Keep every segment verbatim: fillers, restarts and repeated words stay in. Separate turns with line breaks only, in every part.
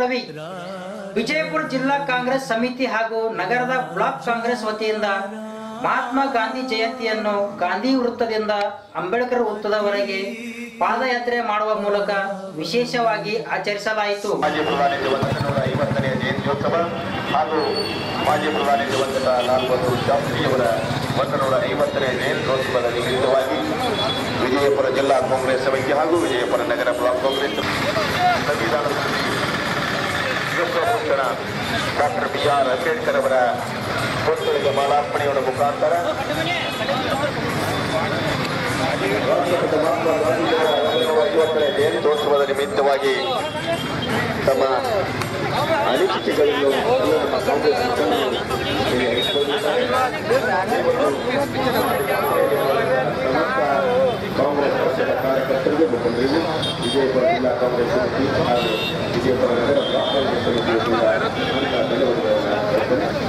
ಬೆಳಗಾವಿ ವಿಜಯಪುರ ಜಿಲ್ಲಾ ಕಾಂಗ್ರೆಸ್ ಸಮಿತಿ ಹಾಗೂ ನಗರದ ಬ್ಲಾಕ್ ಕಾಂಗ್ರೆಸ್ ವತಿಯಿಂದ ಮಹಾತ್ಮ ಗಾಂಧಿ ಜಯಂತಿಯನ್ನು ಗಾಂಧಿ ವೃತ್ತದಿಂದ ಅಂಬೇಡ್ಕರ್ ವೃತ್ತದವರೆಗೆ ಪಾದಯಾತ್ರೆ ಮಾಡುವ ಮೂಲಕ ವಿಶೇಷವಾಗಿ ಆಚರಿಸಲಾಯಿತು.
ಮಾಜಿ ಪ್ರಧಾನಿ ದಿವಂಗತ ನೂರ ಐವತ್ತನೇ ಜಯಂತ್ಯೋತ್ಸವ ಹಾಗೂ ಮಾಜಿ ಪ್ರಧಾನಿ ದಿವಂಗತ ಲಾಲ್ ಬಹದ್ದೂರ್ ಶಾಸ್ತ್ರಿಯವರ ಒಂದು ನೂರ ಐವತ್ತನೇ ಜಯಂತ್ಯೋತ್ಸವದ ನಿಮಿತ್ತವಾಗಿ ವಿಜಯಪುರ ಜಿಲ್ಲಾ ಕಾಂಗ್ರೆಸ್ ಸಮಿತಿ ಹಾಗೂ ವಿಜಯಪುರ ನಗರ ಬ್ಲಾಕ್ ಕಾಂಗ್ರೆಸ್ ಸಂವಿಧಾನ ವಿಶ್ವಭೂಷಣ ಡಾಕ್ಟರ್ ಬಿ ಆರ್ ಅಂಬೇಡ್ಕರ್ ಅವರ ಪುಸ್ತಕದ ಮಾಲಾರ್ಪಣೆಯ ಮುಖಾಂತರ ಐವತ್ತನೇ ಜಯಂತ್ಯೋತ್ಸವದ ನಿಮಿತ್ತವಾಗಿ ತಮ್ಮ ಅನಿಸಿಕೆಗಳನ್ನು ಕಾಂಗ್ರೆಸ್ ಪಕ್ಷದ ಕಾರ್ಯಕರ್ತರಿಗೆ ಮುಖಂಡರಿಗೆ ವಿಜಯಪುರ ಜಿಲ್ಲಾ ಕಾಂಗ್ರೆಸ್ ಸಮಿತಿ ಹಾಗೂ ವಿಜಯಪುರ ನಗರ ಬ್ಲಾಕ್ ಕಾಂಗ್ರೆಸ್ ಸಮಿತಿಯಿಂದ ಧನ್ಯವಾದಗಳನ್ನು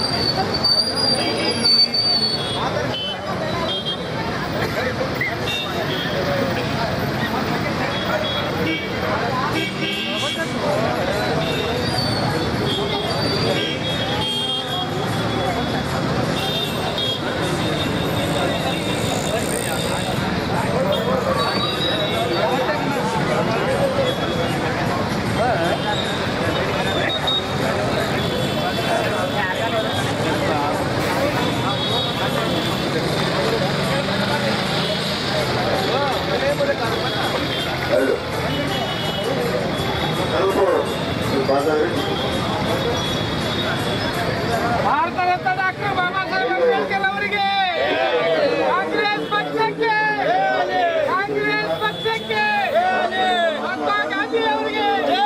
ಭಾರತ ರತ್ನ ಡಾಕ್ಟರ್ ಬಾಬಾ ಸಾಹೇಬ್ ಅಂಬೇಡ್ಕರ್ ಅವರಿಗೆ ಕಾಂಗ್ರೆಸ್ ಪಕ್ಷಕ್ಕೆ ಕಾಂಗ್ರೆಸ್ ಪಕ್ಷಕ್ಕೆ ಮಹಾತ್ಮ ಗಾಂಧಿ ಅವರಿಗೆ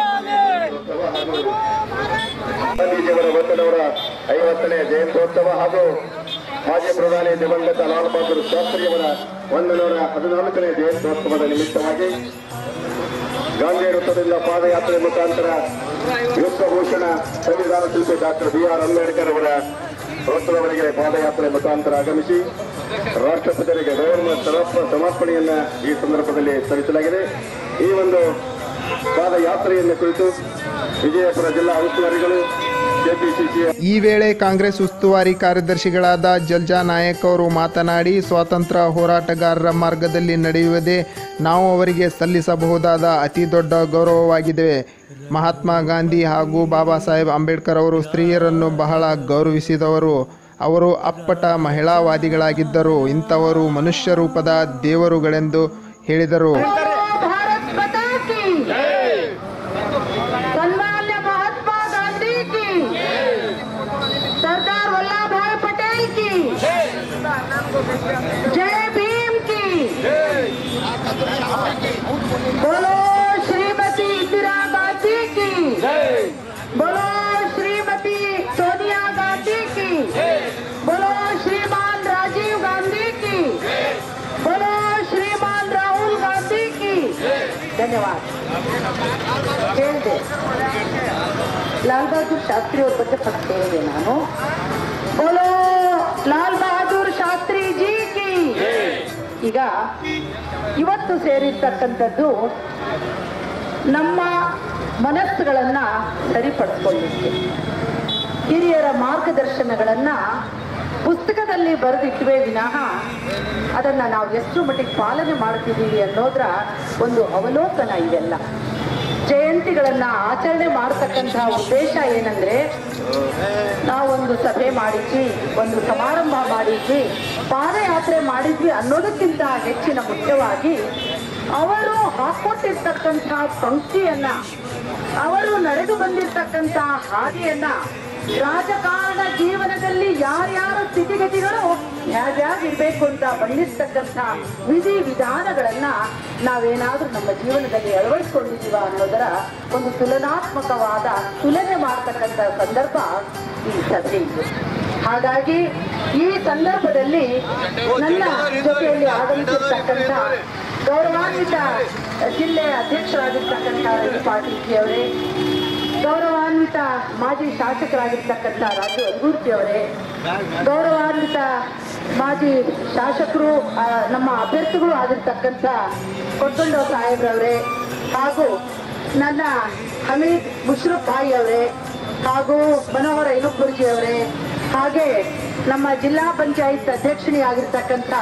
ಗಾಂಧೀಜಿಯವರ ಒಂದು ನೂರ ಐವತ್ತನೇ ಜಯಂತ್ಯೋತ್ಸವ ಹಾಗೂ ಮಾಜಿ ಪ್ರಧಾನಿ ದಿವಂಗತ ಲಾಲ್ ಬಹದ್ದೂರ್ ಶಾಸ್ತ್ರಿಯವರ ಒಂದು ನೂರ ಹದಿನಾಲ್ಕನೇ ಜಯಂತ್ಯೋತ್ಸವದ ನಿಮಿತ್ತವಾಗಿ ಗಾಂಧಿ ವೃತ್ತದಿಂದ ಪಾದಯಾತ್ರೆ ಮುಖಾಂತರ ವಿಶ್ವಭೂಷಣ ಸಂವಿಧಾನ ಶಿಲ್ಪಿ ಡಾಕ್ಟರ್ ಬಿ ಆರ್ ಅಂಬೇಡ್ಕರ್ ಅವರ ವೃತ್ತದವರೆಗೆ ಪಾದಯಾತ್ರೆ ಮುಖಾಂತರ ಆಗಮಿಸಿ ರಾಷ್ಟ್ರಪತಿಯವರಿಗೆ ಗೌರವ ಸಮರ್ಪಣೆಯನ್ನ ಈ ಸಂದರ್ಭದಲ್ಲಿ ಸಲ್ಲಿಸಲಾಗಿದೆ. ಈ ಒಂದು ಪಾದಯಾತ್ರೆಯನ್ನು ಕುರಿತು ವಿಜಯಪುರ ಜಿಲ್ಲಾ ಉಸ್ತುವಾರಿಗಳು
ಈ ವೇಳೆ ಕಾಂಗ್ರೆಸ್ ಉಸ್ತುವಾರಿ ಕಾರ್ಯದರ್ಶಿಗಳಾದ ಜಲ್ಜಾ ನಾಯಕ್ ಅವರು ಮಾತನಾಡಿ, ಸ್ವಾತಂತ್ರ್ಯ ಹೋರಾಟಗಾರರ ಮಾರ್ಗದಲ್ಲಿ ನಡೆಯುವುದೇ ನಾವು ಅವರಿಗೆ ಸಲ್ಲಿಸಬಹುದಾದ ಅತಿ ದೊಡ್ಡ ಗೌರವವಾಗಿದೆ. ಮಹಾತ್ಮ ಗಾಂಧಿ ಹಾಗೂ ಬಾಬಾ ಸಾಹೇಬ್ ಅಂಬೇಡ್ಕರ್ ಅವರು ಸ್ತ್ರೀಯರನ್ನು ಬಹಳ ಗೌರವಿಸಿದವರು. ಅವರು ಅಪ್ಪಟ ಮಹಿಳಾವಾದಿಗಳಾಗಿದ್ದರು. ಇಂಥವರು ಮನುಷ್ಯ ರೂಪದ ದೇವರುಗಳೆಂದು ಹೇಳಿದರು.
जय भीम की बोलो श्रीमती इंदिरा गांधी की बोलो श्रीमती सोनिया गांधी की बोलो श्रीमान राजीव गांधी की बोलो श्रीमान राहुल गांधी की धन्यवाद. लाल बहादुर शास्त्री और ಬಗ್ಗೆ ಫಸ್ಟ್ ಹೇಳಿದೆ ನಾನು. बोलो लाल बहादुर ಶಾಸ್ತ್ರಿ ಜಿ ಕಿ. ಈಗ ಇವತ್ತು ಸೇರಿರ್ತಕ್ಕಂಥದ್ದು ನಮ್ಮ ಮನಸ್ಸುಗಳನ್ನ ಸರಿಪಡಿಸ್ಕೊಳ್ಳಿಕ್ಕೆ ಹಿರಿಯರ ಮಾರ್ಗದರ್ಶನಗಳನ್ನ ಪುಸ್ತಕದಲ್ಲಿ ಬರೆದಿಟ್ಟುವೆ ವಿನಃ ಅದನ್ನ ನಾವು ಎಷ್ಟು ಮಟ್ಟಿಗೆ ಪಾಲನೆ ಮಾಡ್ತಿದ್ದೀವಿ ಅನ್ನೋದ್ರ ಒಂದು ಅವಲೋಕನ ಇವೆಲ್ಲ. ಜಯಂತಿಗಳನ್ನ ಆಚರಣೆ ಮಾಡತಕ್ಕಂತಹ ಉದ್ದೇಶ ಏನಂದ್ರೆ, ನಾವೊಂದು ಸಭೆ ಮಾಡಿದ್ವಿ, ಒಂದು ಸಮಾರಂಭ ಮಾಡಿದ್ವಿ, ಪಾದಯಾತ್ರೆ ಮಾಡಿದ್ವಿ ಅನ್ನೋದಕ್ಕಿಂತ ಹೆಚ್ಚಿನ ಮುಖ್ಯವಾಗಿ ಅವರು ಹಾಕೊಟ್ಟಿರ್ತಕ್ಕಂತಹ ಪಂಕ್ತಿಯನ್ನ, ಅವರು ನಡೆದು ಬಂದಿರತಕ್ಕಂತಹ ಹಾದಿಯನ್ನ, ರಾಜಕಾರಣ ಜೀವನದಲ್ಲಿ ಯಾರ್ಯಾರ ಸ್ಥಿತಿಗತಿಗಳು ಹೇಗಿರ್ಬೇಕು ಅಂತ ಬಂದಿರ್ತಕ್ಕಂಥ ವಿಧಿ ವಿಧಾನಗಳನ್ನ ನಾವೇನಾದ್ರೂ ನಮ್ಮ ಜೀವನದಲ್ಲಿ ಅಳವಡಿಸಿಕೊಂಡಿದ್ದೀವ ಅನ್ನೋದರ ಒಂದು ತುಲನಾತ್ಮಕವಾದ ತುಲನೆ ಮಾಡತಕ್ಕಂಥ ಸಂದರ್ಭ ಈ ಸಭೆ ಇದೆ. ಹಾಗಾಗಿ ಈ ಸಂದರ್ಭದಲ್ಲಿ ನನ್ನ ಜೊತೆಯಲ್ಲಿ ಆಗಮಿಸಿರ್ತಕ್ಕಂಥ ಗೌರವಾನ್ವಿತ ಜಿಲ್ಲೆಯ ಅಧ್ಯಕ್ಷರಾಗಿರ್ತಕ್ಕಂಥ ರವಿ ಪಾಟೀಲ್ ಅವರೇ, ಗೌರವಾನ್ವಿತ ಮಾಜಿ ಶಾಸಕರಾಗಿರ್ತಕ್ಕಂಥ ರಾಜು ಅಲ್ಗೂರ್ತಿ ಅವರೇ, ಗೌರವಾನ್ವಿತ ಮಾಜಿ ಶಾಸಕರು ನಮ್ಮ ಅಭ್ಯರ್ಥಿಗಳು ಆಗಿರ್ತಕ್ಕಂಥ ಕೊಟ್ಟೊಂಡ ಸಾಹೇಬ್ರವರೇ, ಹಾಗೂ ನನ್ನ ಹಮೀದ್ ಮುಷ್ರಫ್ ಭಾಯ್ ಅವರೇ ಹಾಗೂ ಮನೋಹರ್ ಐನುಪುರ್ಜಿ ಅವರೇ, ಹಾಗೆ ನಮ್ಮ ಜಿಲ್ಲಾ ಪಂಚಾಯತ್ ಅಧ್ಯಕ್ಷಣಿ ಆಗಿರ್ತಕ್ಕಂಥ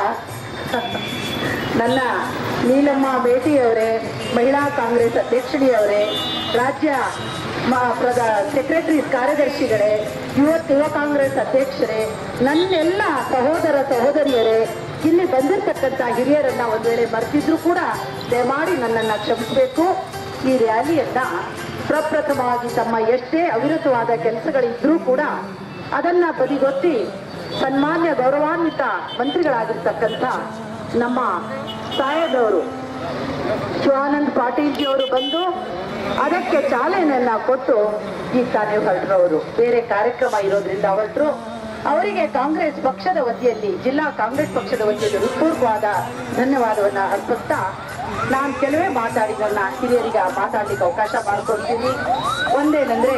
ನನ್ನ ನೀಲಮ್ಮ ಬೇಟಿಯವರೇ, ಮಹಿಳಾ ಕಾಂಗ್ರೆಸ್ ಅಧ್ಯಕ್ಷಣಿಯವರೇ, ರಾಜ್ಯ ಪ್ರದ ಸೆಕ್ರೆಟರಿ ಕಾರ್ಯದರ್ಶಿಗಳೇ, ಯುವ ಯುವ ಕಾಂಗ್ರೆಸ್ ಅಧ್ಯಕ್ಷರೇ, ನನ್ನೆಲ್ಲ ಸಹೋದರ ಸಹೋದರಿಯರೇ, ಇಲ್ಲಿ ಬಂದಿರತಕ್ಕಂಥ ಹಿರಿಯರನ್ನ ಒಂದು ವೇಳೆ ಮರೆತಿದ್ರು ಕೂಡ ದಯಮಾಡಿ ನನ್ನನ್ನು ಕ್ಷಮಿಸಬೇಕು. ಈ ರ್ಯಾಲಿಯನ್ನ ಪ್ರಪ್ರಥಮವಾಗಿ ತಮ್ಮ ಎಷ್ಟೇ ಅವಿರತವಾದ ಕೆಲಸಗಳಿದ್ರೂ ಕೂಡ ಅದನ್ನ ಬದಿಗೊತ್ತಿ ಸನ್ಮಾನ್ಯ ಗೌರವಾನ್ವಿತ ಮಂತ್ರಿಗಳಾಗಿರ್ತಕ್ಕಂಥ ನಮ್ಮ ಸಾಹೇಬ್ರವರು ಶಿವಾನಂದ್ ಪಾಟೀಲ್ ಜಿ ಅವರು ಬಂದು ಅದಕ್ಕೆ ಚಾಲನೆಯನ್ನ ಕೊಟ್ಟು ಈಗ ತಾನೇ ಹೊರಟ್ರವರು. ಬೇರೆ ಕಾರ್ಯಕ್ರಮ ಇರೋದ್ರಿಂದ ಹೊರಟರು. ಅವರಿಗೆ ಕಾಂಗ್ರೆಸ್ ಪಕ್ಷದ ವತಿಯಲ್ಲಿ, ಜಿಲ್ಲಾ ಕಾಂಗ್ರೆಸ್ ಪಕ್ಷದ ವತಿಯಲ್ಲಿ ಹೃತ್ಪೂರ್ವಕವಾದ ಧನ್ಯವಾದವನ್ನ ಅರ್ಪಿಸ್ತಾ ನಾನು ಕೆಲವೇ ಮಾತಾಡಿದನ್ನ ಹಿರಿಯರಿಗೆ ಮಾತಾಡ್ಲಿಕ್ಕೆ ಅವಕಾಶ ಮಾಡ್ಕೊಡ್ತೀನಿ. ಒಂದೇನಂದ್ರೆ,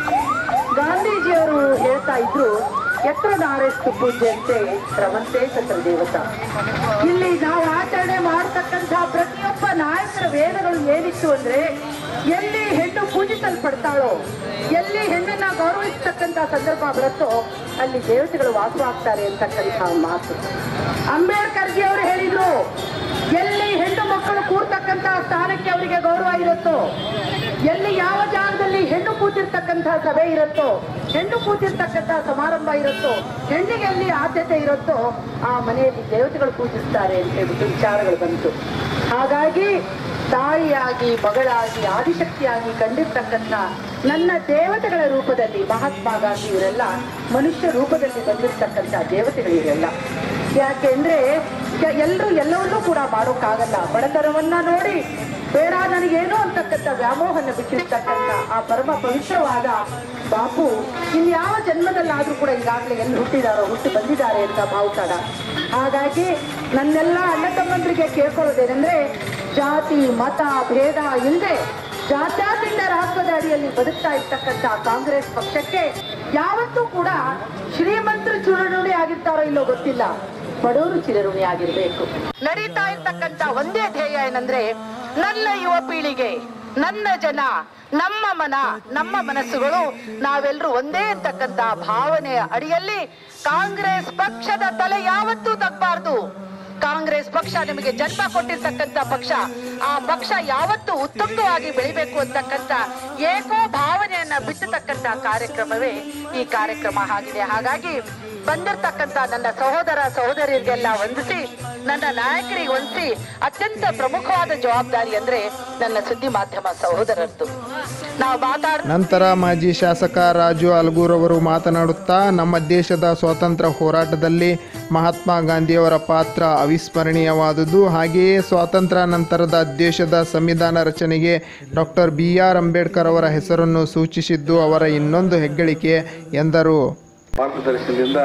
ಗಾಂಧೀಜಿಯವರು ಹೇಳ್ತಾ ಇದ್ರು, ಎತ್ತರದಾರೆಷ್ಟು ಪೂಜ್ಯಂತೆ ರವಂತೆ ಸಕಲ ದೇವತಾ. ಇಲ್ಲಿ ನಾವು ಆಚರಣೆ ಮಾಡತಕ್ಕಂಥ ಪ್ರತಿಯೊಬ್ಬ ನಾಯಕರ ವೇದಗಳು ಏನಿತ್ತು ಅಂದ್ರೆ, ಎಲ್ಲಿ ಹೆಣ್ಣು ಪೂಜಿಸಲ್ಪಡ್ತಾಳೋ, ಎಲ್ಲಿ ಹೆಣ್ಣನ್ನ ಗೌರವಿಸ್ತಕ್ಕಂಥ ಸಂದರ್ಭ ಬರುತ್ತೋ ಅಲ್ಲಿ ದೇವತೆಗಳು ವಾಸವಾಗ್ತಾರೆ ಅಂತಕ್ಕಂಥ ಮಾತು. ಅಂಬೇಡ್ಕರ್ ಜಿ ಅವರು ಹೇಳಿದ್ರು, ಎಲ್ಲಿ ಹೆಣ್ಣು ಮಕ್ಕಳು ಕೂರ್ತಕ್ಕಂಥ ಸ್ಥಾನಕ್ಕೆ ಅವರಿಗೆ ಗೌರವ ಇರುತ್ತೋ, ಎಲ್ಲಿ ಯಾವ ಜಾಗದಲ್ಲಿ ಹೆಣ್ಣು ಕೂತಿರ್ತಕ್ಕಂಥ ಸಭೆ ಇರುತ್ತೋ, ಹೆಣ್ಣು ಕೂತಿರ್ತಕ್ಕಂಥ ಸಮಾರಂಭ ಇರುತ್ತೋ, ಹೆಣ್ಣಿಗೆ ಎಲ್ಲಿ ಆದ್ಯತೆ ಇರುತ್ತೋ ಆ ಮನೆಯಲ್ಲಿ ದೇವತೆಗಳು ಪೂಜಿಸ್ತಾರೆ ಅಂತ ಹೇಳ್ಬಿಟ್ಟು ವಿಚಾರಗಳು ಬಂತು. ಹಾಗಾಗಿ ತಾಯಿಯಾಗಿ, ಮಗಳಾಗಿ, ಆದಿಶಕ್ತಿಯಾಗಿ ಕಂಡಿರ್ತಕ್ಕಂಥ ನನ್ನ ದೇವತೆಗಳ ರೂಪದಲ್ಲಿ ಮಹಾತ್ಮ ಗಾಂಧಿ ಇವರೆಲ್ಲ ಮನುಷ್ಯ ರೂಪದಲ್ಲಿ ಬಂದಿರ್ತಕ್ಕಂಥ ದೇವತೆಗಳು ಇವರೆಲ್ಲ. ಯಾಕೆಂದ್ರೆ ಎಲ್ಲರೂ ಎಲ್ಲವನ್ನೂ ಕೂಡ ಮಾಡೋಕ್ಕಾಗಲ್ಲ. ಬಡತನವನ್ನ ನೋಡಿ ಬೇಡ ನನಗೇನು ಅಂತಕ್ಕಂಥ ವ್ಯಾಮೋಹನ ಬಿಟ್ಟಿರ್ತಕ್ಕಂಥ ಆ ಪರಮ ಪವಿತ್ರವಾದ ಬಾಪು ಇನ್ಯಾವ ಜನ್ಮದಲ್ಲಾದ್ರೂ ಕೂಡ ಈಗಾಗಲೇ ಎಲ್ಲಿ ಹುಟ್ಟಿದಾರೋ, ಹುಟ್ಟಿ ಬಂದಿದ್ದಾರೆ ಅಂತ ಭಾವುತಾಡ. ಹಾಗಾಗಿ ನನ್ನೆಲ್ಲ ಅಣ್ಣ ತಮ್ಮಂದ್ರಿಗೆ ಕೇಳ್ಕೊಳ್ಳೋದೇನೆಂದ್ರೆ, ಜಾತಿ ಮತ ಭೇದ ಇಲ್ಲದೆ ಜಾತ್ಯಾತೀತ ರಾಷ್ಟ್ರದ ಅಡಿಯಲ್ಲಿ ಬದುಕ್ತಾ ಇರ್ತಕ್ಕಂಥ ಕಾಂಗ್ರೆಸ್ ಪಕ್ಷಕ್ಕೆ ಯಾವತ್ತೂ ಕೂಡ ಶ್ರೀಮಂತರು ಚಿರಋಣಿ ಆಗಿರ್ತಾರೋ ಇಲ್ಲೋ ಗೊತ್ತಿಲ್ಲ, ಬಡವರು ಚಿರಋಣಿ ಆಗಿರ್ಬೇಕು. ನಡೀತಾ ಇರ್ತಕ್ಕಂಥ ಒಂದೇ ಧ್ಯೇಯ ಏನಂದ್ರೆ, ನನ್ನ ಯುವ ಪೀಳಿಗೆ, ನನ್ನ ಜನ, ನಮ್ಮ ಮನ, ನಮ್ಮ ಮನಸ್ಸುಗಳು ನಾವೆಲ್ಲರೂ ಒಂದೇ ಅಂತಕ್ಕಂಥ ಭಾವನೆಯ ಅಡಿಯಲ್ಲಿ ಕಾಂಗ್ರೆಸ್ ಪಕ್ಷದ ತಲೆ ಯಾವತ್ತೂ ತಗ್ಬಾರ್ದು. ಕಾಂಗ್ರೆಸ್ ಪಕ್ಷ ನಿಮಗೆ ಜನ್ಮ ಕೊಟ್ಟಿರ್ತಕ್ಕಂಥ ಪಕ್ಷ, ಆ ಪಕ್ಷ ಯಾವತ್ತೂ ಉತ್ತಮವಾಗಿ ಬೆಳಿಬೇಕು ಅಂತಕ್ಕಂಥ ಏಕೋ ಭಾವನೆಯನ್ನ ಬಿತ್ತತಕ್ಕಂಥ ಕಾರ್ಯಕ್ರಮವೇ ಈ ಕಾರ್ಯಕ್ರಮ ಆಗಿದೆ. ಹಾಗಾಗಿ ಬಂದಿರತಕ್ಕಂಥ ನನ್ನ ಸಹೋದರ ಸಹೋದರಿಯರಿಗೆಲ್ಲ ವಂದಿಸಿ, ನನ್ನ ನಾಯಕರಿಗೆ ವಂದಿಸಿ, ಅತ್ಯಂತ ಪ್ರಮುಖವಾದ ಜವಾಬ್ದಾರಿ ಅಂದ್ರೆ ನನ್ನ ಸುದ್ದಿ ಮಾಧ್ಯಮ ಸಹೋದರರದ್ದು. ನಾವು ಮಾತಾಡ
ನಂತರ ಮಾಜಿ ಶಾಸಕ ರಾಜು ಅಲ್ಗೂರ್ ಅವರು ಮಾತನಾಡುತ್ತಾ, ನಮ್ಮ ದೇಶದ ಸ್ವಾತಂತ್ರ್ಯ ಹೋರಾಟದಲ್ಲಿ ಮಹಾತ್ಮ ಗಾಂಧಿಯವರ ಪಾತ್ರ ಅವಿಸ್ಮರಣೀಯವಾದುದು. ಹಾಗೆಯೇ ಸ್ವಾತಂತ್ರ್ಯ ನಂತರದ ದೇಶದ ಸಂವಿಧಾನ ರಚನೆಗೆ ಡಾಕ್ಟರ್ ಬಿ ಆರ್ ಅಂಬೇಡ್ಕರ್ ಅವರ ಹೆಸರನ್ನು ಸೂಚಿಸಿದ್ದು ಅವರ ಇನ್ನೊಂದು ಹೆಗ್ಗಳಿಕೆ ಎಂದರು.
ಮಾರ್ಗದರ್ಶನದಿಂದ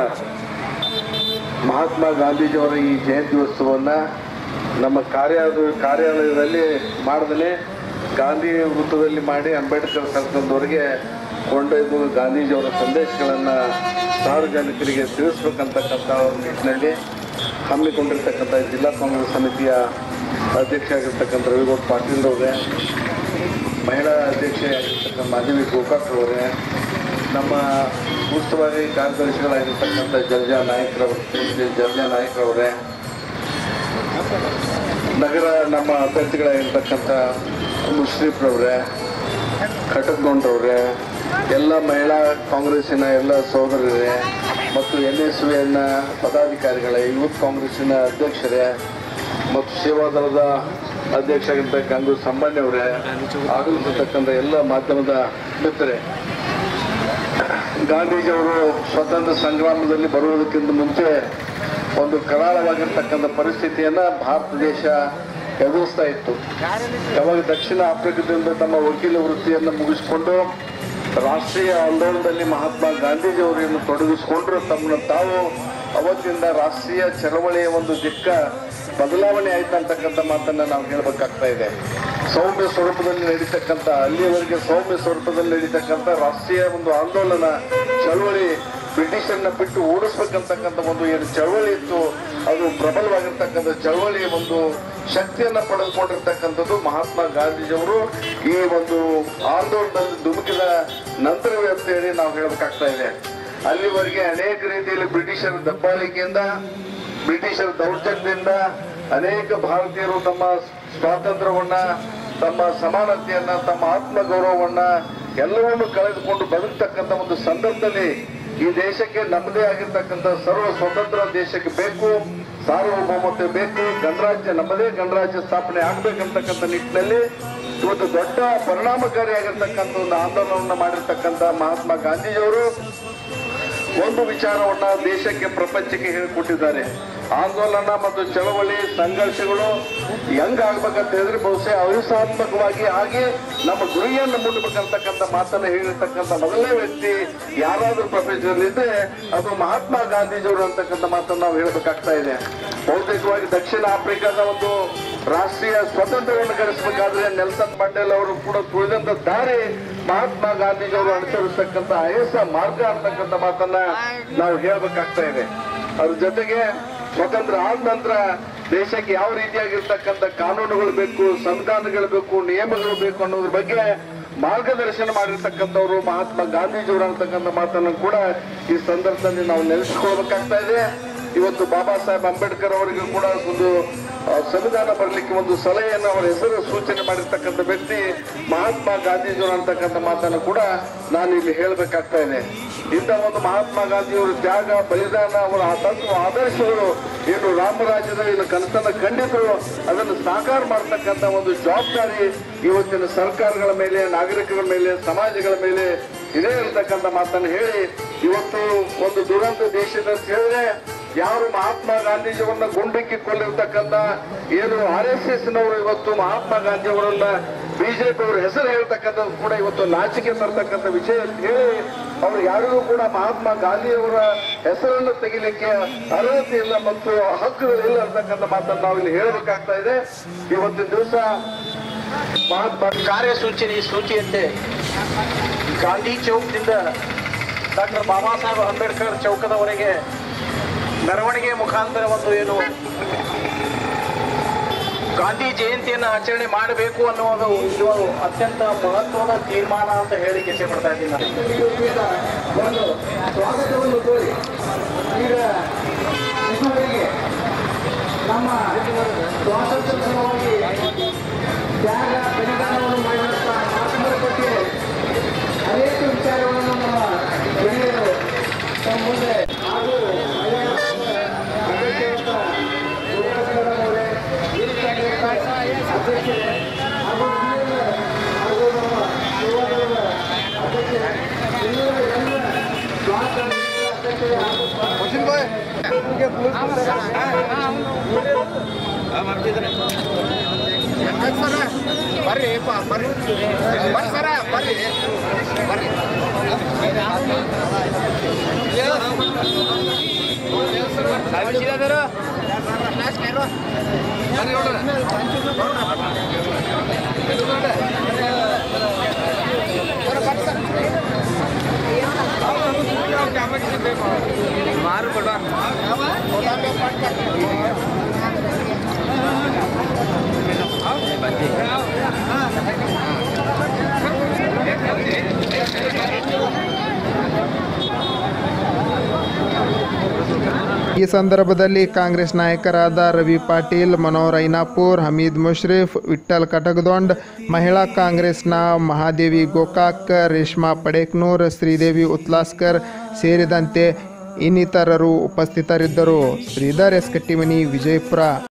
ಮಹಾತ್ಮ ಗಾಂಧೀಜಿಯವರ ಈ ಜಯಂತಿ ಉತ್ಸವವನ್ನು ನಮ್ಮ ಕಾರ್ಯ ಕಾರ್ಯಾಲಯದಲ್ಲಿ ಮಾಡದೇ ಗಾಂಧಿ ವೃತ್ತದಲ್ಲಿ ಮಾಡಿ ಅಂಬೇಡ್ಕರ್ ಸರ್ಕಲ್ದವರೆಗೆ ಕೊಂಡೊಯ್ದು ಗಾಂಧೀಜಿಯವರ ಸಂದೇಶಗಳನ್ನು ಸಾರ್ವಜನಿಕರಿಗೆ ತಿಳಿಸ್ಬೇಕಂತಕ್ಕಂಥ ಒಂದು ನಿಟ್ಟಿನಲ್ಲಿ ಹಮ್ಮಿಕೊಂಡಿರ್ತಕ್ಕಂಥ ಜಿಲ್ಲಾ ಕಾಂಗ್ರೆಸ್ ಸಮಿತಿಯ ಅಧ್ಯಕ್ಷ ಆಗಿರ್ತಕ್ಕಂಥ ರವಿಗೌಡ ಪಾಟೀಲ್ ಅವರೇ, ಮಹಿಳಾ ಅಧ್ಯಕ್ಷೆ ಆಗಿರ್ತಕ್ಕಂಥ ಮಾಧವಿ ಗೋಕಾಕ್ ಅವರೇ, ನಮ್ಮ ಉಸ್ತುವಾರಿ ಕಾರ್ಯದರ್ಶಿಗಳಾಗಿರ್ತಕ್ಕಂಥ ಜಲ್ಜಾ ನಾಯಕರವರು ಜಲ್ಜಾ ನಾಯಕರವರೇ, ನಗರ ನಮ್ಮ ಅಭ್ಯರ್ಥಿಗಳಾಗಿರ್ತಕ್ಕಂಥ ಮುಷ್ರೀಫ್ರವರೇ, ಖಟಕ್ಗೌಡ್ರವರೇ, ಎಲ್ಲ ಮಹಿಳಾ ಕಾಂಗ್ರೆಸ್ಸಿನ ಎಲ್ಲ ಸಹೋದರರೇ ಮತ್ತು ಎನ್ ಎಸ್ ವಿನ ಪದಾಧಿಕಾರಿಗಳೇ, ಯೂತ್ ಕಾಂಗ್ರೆಸ್ಸಿನ ಅಧ್ಯಕ್ಷರೇ ಮತ್ತು ಸೇವಾದಳದ ಅಧ್ಯಕ್ಷ ಆಗಿರ್ತಕ್ಕ ಗಂಗು ಸಂಬಣ್ಣವರೇ, ಆಗಮಿಸಿರ್ತಕ್ಕಂಥ ಎಲ್ಲ ಮಾಧ್ಯಮದ ಮಿತ್ರರೇ, ಗಾಂಧೀಜಿಯವರು ಸ್ವತಂತ್ರ ಸಂಗ್ರಾಮದಲ್ಲಿ ಬರುವುದಕ್ಕಿಂತ ಮುಂಚೆ ಒಂದು ಕರಾಳವಾಗಿರ್ತಕ್ಕಂಥ ಪರಿಸ್ಥಿತಿಯನ್ನು ಭಾರತ ದೇಶ ಎದುರಿಸ್ತಾ ಇತ್ತು. ಯಾವಾಗ ದಕ್ಷಿಣ ಆಫ್ರಿಕಾದಿಂದ ತಮ್ಮ ವಕೀಲ ವೃತ್ತಿಯನ್ನು ಮುಗಿಸಿಕೊಂಡು ರಾಷ್ಟ್ರೀಯ ಆಂದೋಲನದಲ್ಲಿ ಮಹಾತ್ಮ ಗಾಂಧೀಜಿಯವರನ್ನು ತೊಡಗಿಸಿಕೊಂಡ್ರು, ತಮ್ಮನ್ನು ತಾವು ಅವತ್ತಿಂದ ರಾಷ್ಟ್ರೀಯ ಚಳವಳಿಯ ಒಂದು ದಿಕ್ಕ ಬದಲಾವಣೆ ಆಯ್ತು ಅಂತಕ್ಕಂಥ ಮಾತನ್ನು ನಾವು ಹೇಳಬೇಕಾಗ್ತಾ ಇದೆ. ಸೌಮ್ಯ ಸ್ವರೂಪದಲ್ಲಿ ನಡೀತಕ್ಕಂಥ, ಅಲ್ಲಿಯವರೆಗೆ ಸೌಮ್ಯ ಸ್ವರೂಪದಲ್ಲಿ ನಡೀತಕ್ಕಂಥ ರಾಷ್ಟ್ರೀಯ ಒಂದು ಆಂದೋಲನ ಚಳವಳಿ ಬ್ರಿಟಿಷರನ್ನ ಬಿಟ್ಟು ಓಡಿಸ್ಬೇಕಂತಕ್ಕಂಥ ಒಂದು ಏನು ಚಳವಳಿ ಇತ್ತು, ಅದು ಪ್ರಬಲವಾಗಿರ್ತಕ್ಕಂಥ ಚಳವಳಿ ಒಂದು ಶಕ್ತಿಯನ್ನ ಪಡೆದುಕೊಂಡಿರ್ತಕ್ಕಂಥದ್ದು ಮಹಾತ್ಮ ಗಾಂಧೀಜಿಯವರು ಈ ಒಂದು ಆಂದೋಲನದಲ್ಲಿ ಧುಮುಕಿದ ನಂತರವೇ ಅಂತ ಹೇಳಿ ನಾವು ಹೇಳಬೇಕಾಗ್ತಾ ಇದೆ. ಅಲ್ಲಿವರೆಗೆ ಅನೇಕ ರೀತಿಯಲ್ಲಿ ಬ್ರಿಟಿಷರ ದಬ್ಬಾಳಿಕೆಯಿಂದ, ಬ್ರಿಟಿಷರ ದೌರ್ಜನ್ಯದಿಂದ ಅನೇಕ ಭಾರತೀಯರು ತಮ್ಮ ಸ್ವಾತಂತ್ರ್ಯವನ್ನ, ತಮ್ಮ ಸಮಾನತೆಯನ್ನ, ತಮ್ಮ ಆತ್ಮಗೌರವವನ್ನ ಎಲ್ಲವನ್ನೂ ಕಳೆದುಕೊಂಡು ಬದುಕ್ತಕ್ಕಂಥ ಒಂದು ಸಂದರ್ಭದಲ್ಲಿ ಈ ದೇಶಕ್ಕೆ ನಮ್ಮದೇ ಆಗಿರ್ತಕ್ಕಂಥ ಸರ್ವ ಸ್ವತಂತ್ರ ದೇಶಕ್ಕೆ ಬೇಕು, ಸಾರ್ವಭೌಮತೆ ಬೇಕು, ಗಣರಾಜ್ಯ ನಮ್ಮದೇ ಗಣರಾಜ್ಯ ಸ್ಥಾಪನೆ ಆಗ್ಬೇಕಂತಕ್ಕಂಥ ನಿಟ್ಟಿನಲ್ಲಿ ಇವತ್ತು ದೊಡ್ಡ ಪರಿಣಾಮಕಾರಿಯಾಗಿರ್ತಕ್ಕಂಥ ಒಂದು ಆಂದೋಲನವನ್ನು ಮಾಡಿರ್ತಕ್ಕಂಥ ಮಹಾತ್ಮ ಗಾಂಧೀಜಿಯವರು ಒಂದು ವಿಚಾರವನ್ನ ದೇಶಕ್ಕೆ, ಪ್ರಪಂಚಕ್ಕೆ ಹೇಳಿಕೊಟ್ಟಿದ್ದಾರೆ. ಆಂದೋಲನ ಮತ್ತು ಚಳವಳಿ ಸಂಘರ್ಷಗಳು ಹೆಂಗಾಗ್ಬೇಕಂತ ಹೇಳಿದ್ರೆ ಬಹುಶಃ ಅಹಿಂಸಾತ್ಮಕವಾಗಿ ಆಗಿ ನಮ್ಮ ಗುರಿಯನ್ನು ಮುಟ್ಟಬೇಕಂತಕ್ಕಂಥ ಮಾತನ್ನ ಹೇಳಿರ್ತಕ್ಕಂಥ ಮೊದಲನೇ ವ್ಯಕ್ತಿ ಯಾರಾದ್ರೂ ಪ್ರಪಂಚದಲ್ಲಿ ಇದ್ರೆ ಅದು ಮಹಾತ್ಮ ಗಾಂಧೀಜಿಯವರು ಅಂತಕ್ಕಂಥ ಮಾತನ್ನು ನಾವು ಹೇಳಬೇಕಾಗ್ತಾ ಇದೆ. ಬಹುತೇಕವಾಗಿ ದಕ್ಷಿಣ ಆಫ್ರಿಕಾದ ಒಂದು ರಾಷ್ಟ್ರೀಯ ಸ್ವಾತಂತ್ರ್ಯವನ್ನು ಗಳಿಸಬೇಕಾದ್ರೆ ನೆಲ್ಸನ್ ಮಂಡೇಲ್ ಅವರು ಕೂಡ ತುಳಿದಂತ ದಾರಿ ಮಹಾತ್ಮ ಗಾಂಧೀಜಿಯವರು ಅನುಸರಿಸತಕ್ಕಂಥ ಅಹಿಂಸಾ ಮಾರ್ಗ ಅಂತಕ್ಕಂಥ ಮಾತನ್ನ ನಾವು ಹೇಳ್ಬೇಕಾಗ್ತಾ ಇದೆ. ಅದ್ರ ಜೊತೆಗೆ ಸ್ವತಂತ್ರ ಆದ ನಂತರ ದೇಶಕ್ಕೆ ಯಾವ ರೀತಿಯಾಗಿರ್ತಕ್ಕಂಥ ಕಾನೂನುಗಳು ಬೇಕು, ಸಂವಿಧಾನಗಳು ಬೇಕು, ನಿಯಮಗಳು ಬೇಕು ಅನ್ನೋದ್ರ ಬಗ್ಗೆ ಮಾರ್ಗದರ್ಶನ ಮಾಡಿರ್ತಕ್ಕಂಥವ್ರು ಮಹಾತ್ಮ ಗಾಂಧೀಜಿಯವರು ಅಂತಕ್ಕಂಥ ಮಾತನ್ನು ಕೂಡ ಈ ಸಂದರ್ಭದಲ್ಲಿ ನಾವು ನೆನೆಸ್ಕೊಳ್ಬೇಕಾಗ್ತಾ ಇದೆ. ಇವತ್ತು ಬಾಬಾ ಸಾಹೇಬ್ ಅಂಬೇಡ್ಕರ್ ಅವರಿಗೂ ಕೂಡ ಒಂದು ಸಂವಿಧಾನ ಬರಲಿಕ್ಕೆ ಒಂದು ಸಲಹೆಯನ್ನು ಅವರ ಹೆಸರು ಸೂಚನೆ ಮಾಡಿರ್ತಕ್ಕಂಥ ವ್ಯಕ್ತಿ ಮಹಾತ್ಮ ಗಾಂಧೀಜಿಯವರು ಅಂತಕ್ಕಂಥ ಮಾತನ್ನು ಕೂಡ ನಾನು ಇಲ್ಲಿ ಹೇಳಬೇಕಾಗ್ತಾ ಇದೆ. ಇಂಥ ಒಂದು ಮಹಾತ್ಮ ಗಾಂಧಿಯವರ ತ್ಯಾಗ, ಬಲಿದಾನ, ಅವರ ತತ್ವ ಆದರ್ಶಗಳು ಏನು ರಾಮರಾಜ್ಯದ ಏನು ಕನಸನ್ನು ಕಂಡಿದ್ರು ಅದನ್ನು ಸಾಕಾರ ಮಾಡತಕ್ಕಂಥ ಒಂದು ಜವಾಬ್ದಾರಿ ಇವತ್ತಿನ ಸರ್ಕಾರಗಳ ಮೇಲೆ, ನಾಗರಿಕರ ಮೇಲೆ, ಸಮಾಜಗಳ ಮೇಲೆ ಇದೇ ಇರತಕ್ಕಂಥ ಮಾತನ್ನು ಹೇಳಿ ಇವತ್ತು ಒಂದು ದುರಂತ ದೇಶದ ಹೇಳಿದ್ರೆ ಯಾರು ಮಹಾತ್ಮ ಗಾಂಧೀಜಿಯವರನ್ನ ಗುಂಡಿಕ್ಕಿಕೊಂಡಿರ್ತಕ್ಕಂಥ ಏನು ಆರ್ ಎಸ್ ಎಸ್ ನವರು ಇವತ್ತು ಮಹಾತ್ಮ ಗಾಂಧಿಯವರನ್ನ ಬಿಜೆಪಿ ಅವರ ಹೆಸರು ಹೇಳ್ತಕ್ಕಂಥದ್ದು ಕೂಡ ಇವತ್ತು ನಾಚಿಕೆ ತರ್ತಕ್ಕಂಥ ವಿಷಯ ಅಂತ ಹೇಳಿ ಅವರು ಯಾರಿಗೂ ಕೂಡ ಮಹಾತ್ಮ ಗಾಂಧಿಯವರ ಹೆಸರನ್ನು ತೆಗಿಲಿಕ್ಕೆ ಅರ್ಹತೆ ಇಲ್ಲ ಮತ್ತು ಹಕ್ಕುಗಳಿಲ್ಲ ಅಂತಕ್ಕಂಥ ಮಾತನ್ನು ನಾವು ಇಲ್ಲಿ ಹೇಳಬೇಕಾಗ್ತಾ ಇದೆ. ಇವತ್ತಿನ ದಿವಸ ಮಹಾತ್ಮ
ಕಾರ್ಯಸೂಚಿ ಸೂಚಿಯಂತೆ ಗಾಂಧಿ ಚೌಕದಿಂದ ಡಾಕ್ಟರ್ ಬಾಬಾ ಸಾಹೇಬ್ ಅಂಬೇಡ್ಕರ್ ಚೌಕದವರೆಗೆ ಮೆರವಣಿಗೆ ಮುಖಾಂತರ ಒಂದು ಏನು ಗಾಂಧಿ ಜಯಂತಿಯನ್ನು ಆಚರಣೆ ಮಾಡಬೇಕು ಅನ್ನುವುದು ಇದು ಅತ್ಯಂತ ಮಹತ್ವದ ತೀರ್ಮಾನ ಅಂತ ಹೇಳಿ ಇಚ್ಛೆ ಪಡ್ತಾ ಇದ್ದೀನಿ.
ಒಂದು ಸ್ವಾಗತವನ್ನು ಕೋರಿ ಈಗ ಇದುವರೆಗೆ ನಮ್ಮ ಸ್ವಾತಂತ್ರ್ಯ ಸಲುವಾಗಿ ತ್ಯಾಗ ಬಲಿದಾನವನ್ನು ಮಾಡಿದಂಥ ಮಹಾತ್ಮರ ಬಗ್ಗೆ ಅನೇಕ ವಿಚಾರಗಳನ್ನು ನಮ್ಮ ಹಿರಿಯರು ತಮ್ಮ ಮುಂದೆ ಹಾಗೂ
ಬರ್ರಿ ಬರ್ರಿ ಬರ್ರಿ ಸರ ಬರ್ರಿ ಬರ್ರಿ ಮಾರು ಕೊಡ
ಈ ಸಂದರ್ಭದಲ್ಲಿ ಕಾಂಗ್ರೆಸ್ ನಾಯಕರಾದ ರವಿ ಪಾಟೀಲ್, ಮನೋಹರ್ ಐನಾಪುರ್, ಹಮೀದ್ ಮುಷ್ರಿಫ್, ವಿಠ್ಠಲ್ ಕಟಕದೊಂಡ್, ಮಹಿಳಾ ಕಾಂಗ್ರೆಸ್ನ ಮಹಾದೇವಿ ಗೋಕಾಕ್, ರೇಷ್ಮಾ ಪಡೇಕ್ನೂರ್, ಶ್ರೀದೇವಿ ಉತ್ಲಾಸ್ಕರ್ ಸೇರಿದಂತೆ ಇನ್ನಿತರರು ಉಪಸ್ಥಿತರಿದ್ದರು. ಶ್ರೀಧರ್ ಎಸ್ ಕಟ್ಟಿಮನಿ, ವಿಜಯಪುರ.